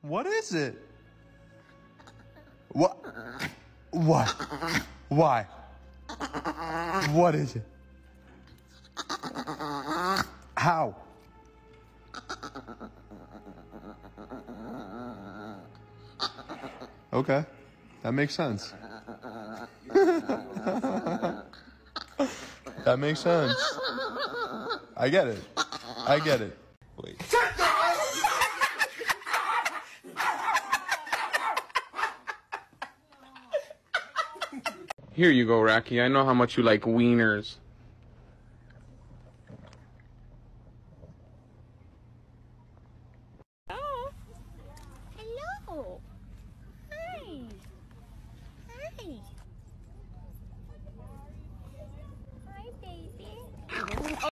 What is it? What? What? Why? What is it? How? Okay, that makes sense. That makes sense. I get it. I get it. Wait. Here you go, Rocky. I know how much you like wieners. Oh. Hello.